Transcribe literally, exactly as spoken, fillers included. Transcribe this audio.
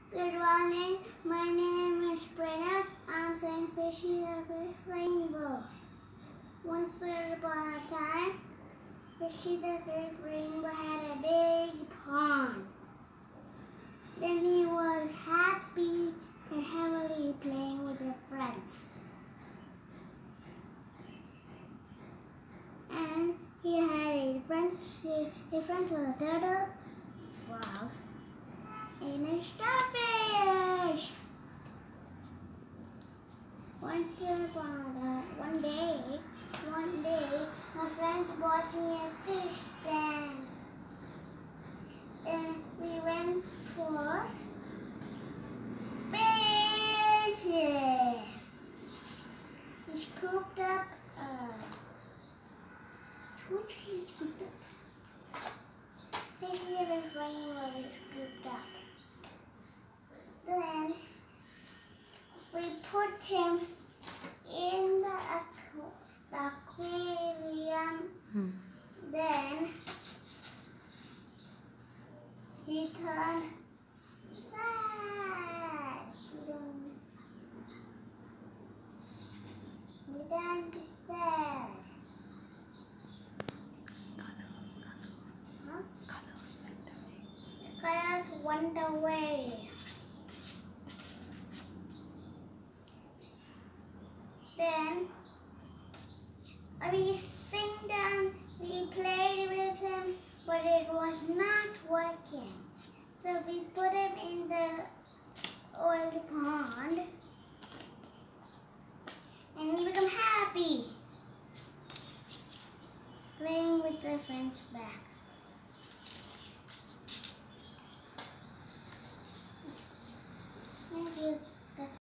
Good morning, my name is Pranil. I'm saying Fishy the Rainbow. Once upon a time, Fishy the Rainbow had a big pond. Then he was happy and happily playing with his friends. And he had a friends, his friends was a turtle, frog, and a starfish. Once upon a one day, one day, my friends bought me a fish tank, and we went for fishing. We scooped up. Uh, what did we scoop up? Fishy the Rainbow we scooped up. Then we put him in the, aqu the aquarium. Hmm. Then he turned sad. He turned sad. Huh? Colors went away. The colors went away. Then we sing them, we played with him, but it was not working. So we put him in the old pond and we become happy playing with the friends back. Thank you.